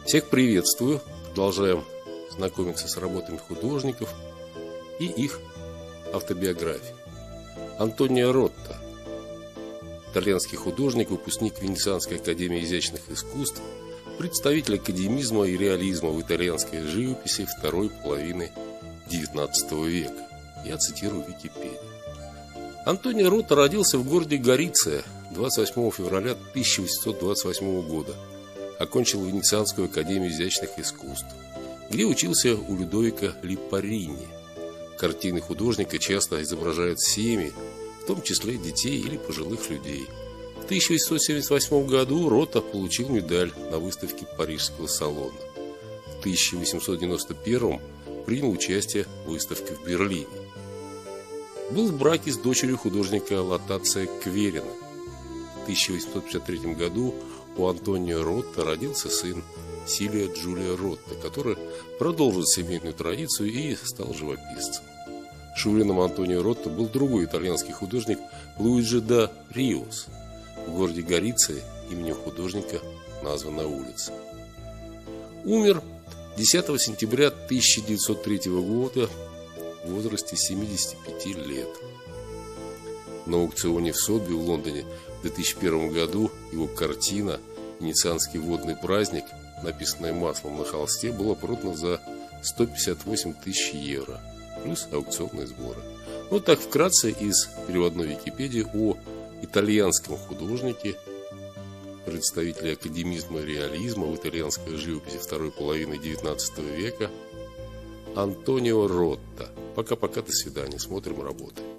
Всех приветствую. Продолжаем знакомиться с работами художников и их автобиографией. Антонио Ротта, итальянский художник, выпускник Венецианской академии изящных искусств, представитель академизма и реализма в итальянской живописи второй половины XIX века. Я цитирую Википедию. Антонио Ротта родился в городе Гориция 28 февраля 1828 года. Окончил Венецианскую академию изящных искусств, где учился у Людовико Липарини. Картины художника часто изображают семьи, в том числе детей или пожилых людей. В 1878 году Ротта получил медаль на выставке Парижского салона. В 1891 принял участие в выставке в Берлине. Был в браке с дочерью художника Латацио Кверина. В 1853 году у Антонио Ротта родился сын Сильвио Джулио Ротта, который продолжил семейную традицию и стал живописцем. Шурином Антонио Ротта был другой итальянский художник Луиджи да Риос. В городе Гориция именем художника названа улица. Умер 10 сентября 1903 года в возрасте 75 лет. На аукционе в Сотби в Лондоне в 2001 году его картина «Венецианский водный праздник», написанная маслом на холсте, была продана за 158 тысяч евро, плюс аукционные сборы. Вот так вкратце из переводной Википедии о итальянском художнике, представителе академизма и реализма в итальянской живописи второй половины XIX века Антонио Ротта. Пока-пока, до свидания, смотрим работы.